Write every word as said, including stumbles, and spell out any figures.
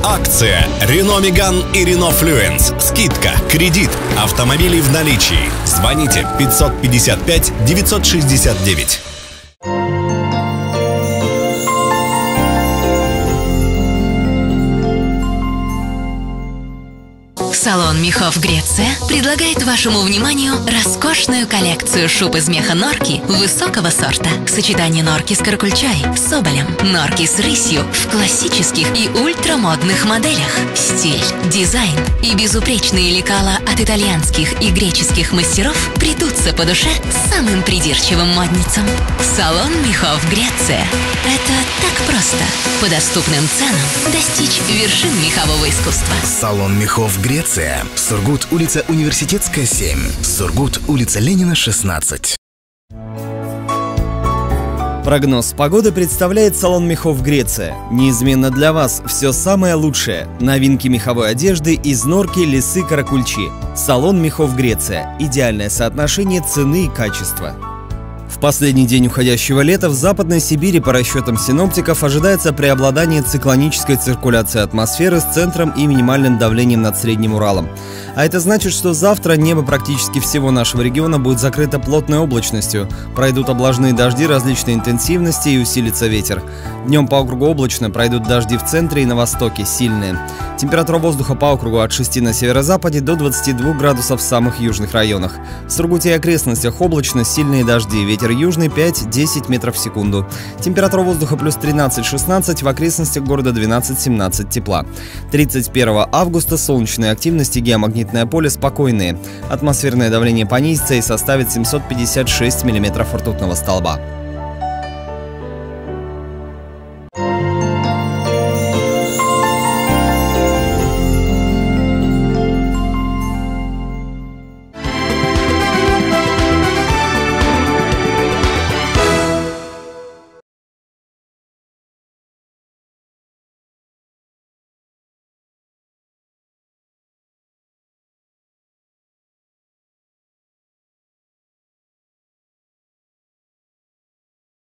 Акция Renault Megane и Renault Fluence. Скидка, кредит, автомобили в наличии. Звоните пятьсот пятьдесят пять девятьсот шестьдесят девять. Салон мехов Греция предлагает вашему вниманию роскошную коллекцию шуб из меха норки высокого сорта. Сочетание норки с каракульчой, соболем, норки с рысью в классических и ультрамодных моделях. Стиль, дизайн и безупречные лекала от итальянских и греческих мастеров придутся по душе самым придирчивым модницам. Салон мехов Греция. Это так просто. По доступным ценам достичь вершин мехового искусства. Салон мехов Греция. Сургут, улица Университетская, семь. Сургут, улица Ленина, шестнадцать. Прогноз погоды представляет салон мехов Греция. Неизменно для вас все самое лучшее. Новинки меховой одежды из норки, лисы, каракульчи. Салон мехов Греция. Идеальное соотношение цены и качества. В последний день уходящего лета в Западной Сибири по расчетам синоптиков ожидается преобладание циклонической циркуляции атмосферы с центром и минимальным давлением над Средним Уралом. А это значит, что завтра небо практически всего нашего региона будет закрыто плотной облачностью, пройдут облажные дожди различной интенсивности и усилится ветер. Днем по округу облачно, пройдут дожди в центре и на востоке, сильные. Температура воздуха по округу от шести на северо-западе до двадцати двух градусов в самых южных районах. В Сургуте и окрестностях облачно, сильные дожди, ветер южный пять-десять метров в секунду. Температура воздуха плюс тринадцать-шестнадцать, в окрестностях города двенадцать-семнадцать тепла. тридцать первого августа солнечные активности, геомагнитное поле спокойные. Атмосферное давление понизится и составит семьсот пятьдесят шесть миллиметров ртутного столба.